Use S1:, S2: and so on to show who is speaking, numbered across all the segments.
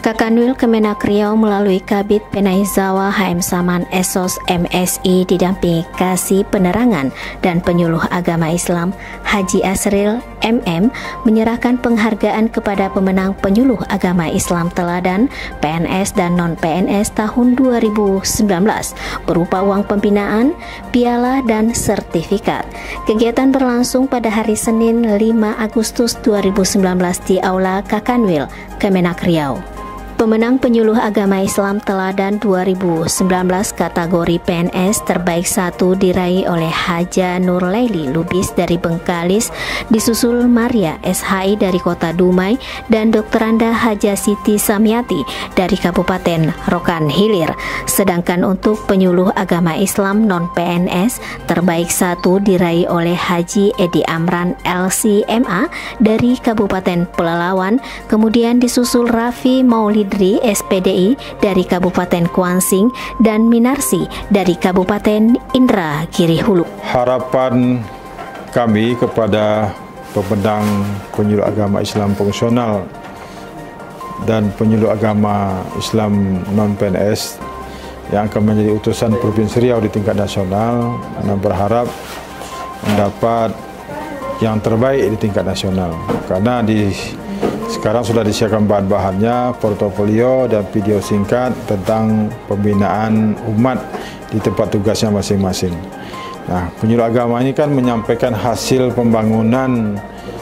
S1: Kakanwil Kemenak Riau melalui Kabid Penaizawa HM Saman Esos MSI didampingi Kasih Penerangan dan Penyuluh Agama Islam Haji Asril MM menyerahkan penghargaan kepada pemenang Penyuluh Agama Islam Teladan PNS dan non-PNS tahun 2019 berupa uang pembinaan, piala, dan sertifikat. Kegiatan berlangsung pada hari Senin 5 Agustus 2019 di Aula Kakanwil Kemenak Riau. Pemenang Penyuluh Agama Islam Teladan 2019 kategori PNS terbaik 1 diraih oleh Haja Nur Laili Lubis dari Bengkalis, disusul Maria SHI dari Kota Dumai dan Dr. Anda Haja Siti Samyati dari Kabupaten Rokan Hilir. Sedangkan untuk Penyuluh Agama Islam non-PNS terbaik 1 diraih oleh Haji Edi Amran LCMA dari Kabupaten Pelalawan, kemudian disusul Raffi Maulidri SPDI dari Kabupaten Kuansing dan Minarsi dari Kabupaten Indragiri Hulu.
S2: Harapan kami kepada pemenang Penyuluh Agama Islam Fungsional dan Penyuluh Agama Islam non-PNS yang akan menjadi utusan Provinsi Riau di tingkat nasional, berharap mendapat yang terbaik di tingkat nasional, karena sekarang sudah disiapkan bahan-bahannya, portofolio dan video singkat tentang pembinaan umat di tempat tugasnya masing-masing. Nah, penyuluh agama ini kan menyampaikan hasil pembangunan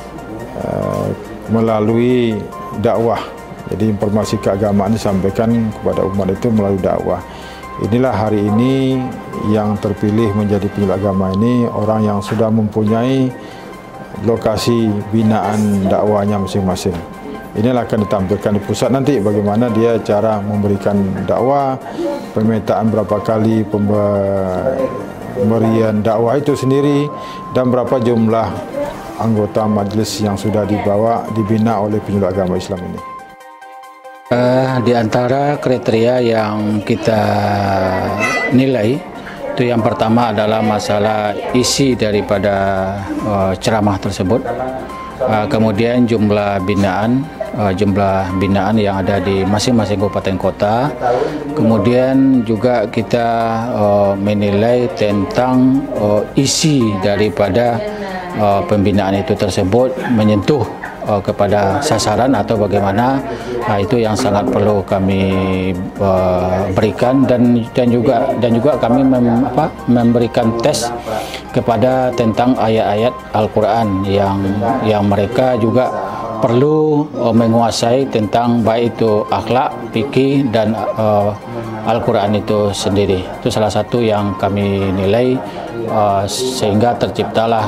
S2: melalui dakwah. Jadi informasi keagamaan disampaikan kepada umat itu melalui dakwah. Inilah hari ini yang terpilih menjadi penyuluh agama ini orang yang sudah mempunyai lokasi binaan dakwahnya masing-masing. Inilah akan ditampilkan di pusat nanti bagaimana dia cara memberikan dakwah, pemetaan berapa kali pemberian dakwah itu sendiri, dan berapa jumlah anggota majelis yang sudah dibina oleh penyuluh agama Islam ini.
S3: Di antara kriteria yang kita nilai, itu yang pertama adalah masalah isi daripada ceramah tersebut, kemudian jumlah binaan yang ada di masing-masing kabupaten kota, kemudian juga kita menilai tentang isi daripada pembinaan itu tersebut menyentuh kepada sasaran atau bagaimana. Itu yang sangat perlu kami berikan, dan juga kami memberikan tes kepada tentang ayat-ayat Al-Quran yang mereka juga perlu menguasai tentang baik itu akhlak, fikih, dan Al-Quran itu sendiri. Itu salah satu yang kami nilai, sehingga terciptalah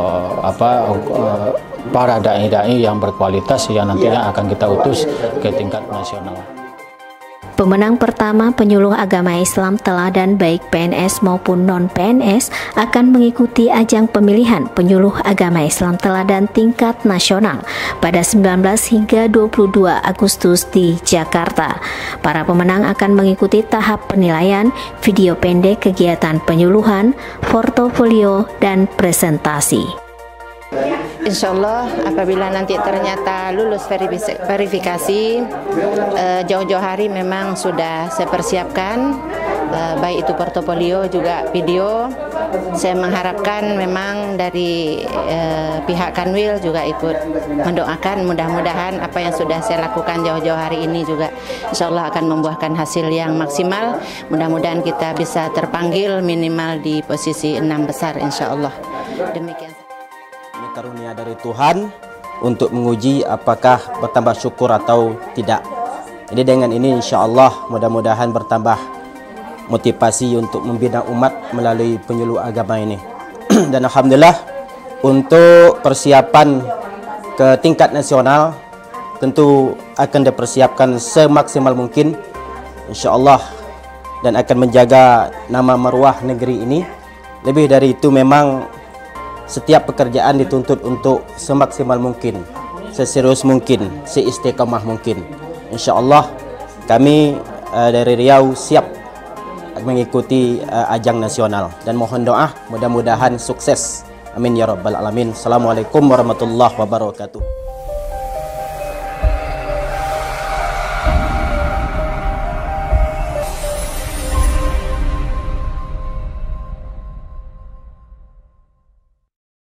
S3: para dai-dai yang berkualitas yang nantinya akan kita utus ke tingkat nasional.
S1: Pemenang pertama Penyuluh Agama Islam Teladan baik PNS maupun non-PNS akan mengikuti ajang pemilihan Penyuluh Agama Islam Teladan tingkat nasional pada 19 hingga 22 Agustus di Jakarta. Para pemenang akan mengikuti tahap penilaian, video pendek kegiatan penyuluhan, portofolio, dan presentasi.
S4: Insya Allah apabila nanti ternyata lulus verifikasi, jauh-jauh hari memang sudah saya persiapkan, baik itu portofolio juga video. Saya mengharapkan memang dari pihak Kanwil juga ikut mendoakan, mudah-mudahan apa yang sudah saya lakukan jauh-jauh hari ini juga insya Allah akan membuahkan hasil yang maksimal. Mudah-mudahan kita bisa terpanggil minimal di posisi 6 besar insya Allah. Demikian.
S5: Ini karunia dari Tuhan untuk menguji apakah bertambah syukur atau tidak. Ini dengan ini insya Allah mudah-mudahan bertambah motivasi untuk membina umat melalui penyuluh agama ini. Dan alhamdulillah untuk persiapan ke tingkat nasional tentu akan dipersiapkan semaksimal mungkin insya Allah, dan akan menjaga nama marwah negeri ini. Lebih dari itu memang setiap pekerjaan dituntut untuk semaksimal mungkin, seserius mungkin, seistiqamah mungkin. Insya Allah kami dari Riau siap mengikuti ajang nasional, dan mohon doa mudah-mudahan sukses. Amin ya rabbal alamin. Assalamualaikum warahmatullahi wabarakatuh.